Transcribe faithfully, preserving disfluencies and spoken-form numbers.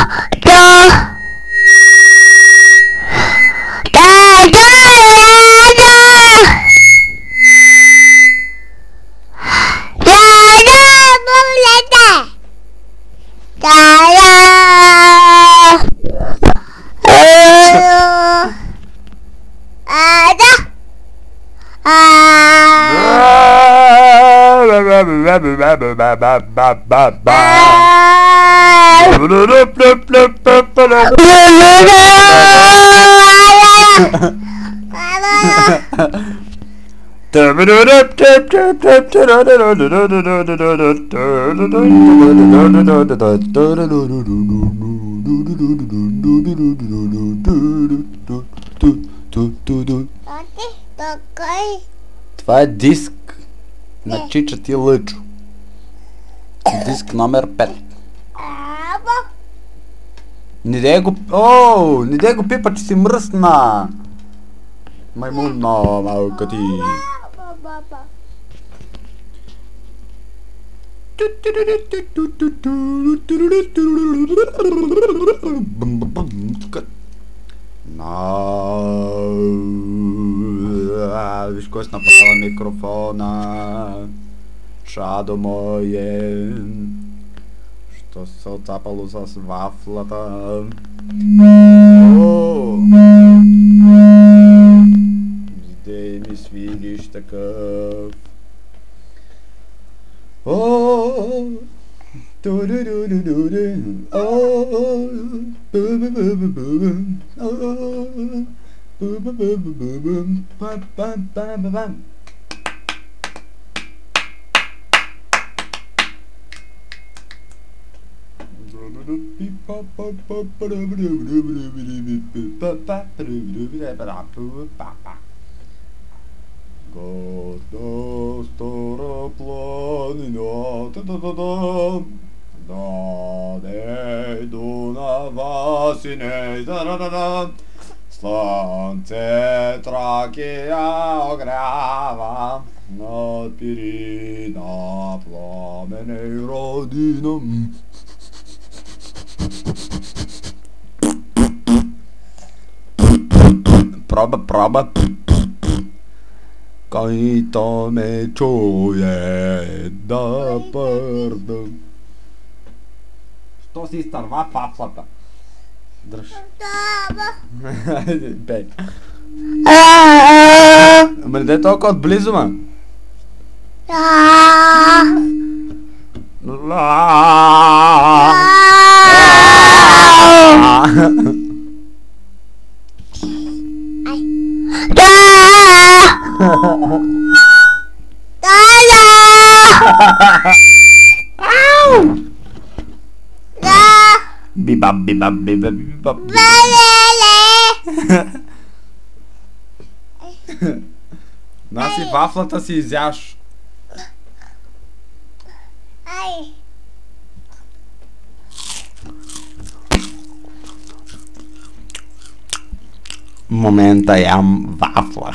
Това е диск на Чича ти Лъчо. Диск номер пет. Не дей го... Ооо! Не дей го пипа, че си мръсна! Маймуна, малка ти! Виж кой си направила микрофона. Чадо мое. Що се отцапало с вафлата? О! Иде ми свириш такъв. О! Ту-ду-ду-ду-ду-ду. О! Бу-бу-бу-бу-бу. О! Бу-бу-бу-бу-бу. Пам-пам-пам-пам. Горда стара планина, та-та-та-та, даде Дунава сине, та-та-та-та, слънце Тракия огрява, над Пирина пламене и родина. Проба, проба. Който ме чуе да пърдам. Що си изтърва фафлата? Дръж. Хайде, бей. Ама не дай толкова отблизо, ма. Бибаб, бибаб, бибаб, бибаб. Наси вафлата си изяш. В момента ям вафла.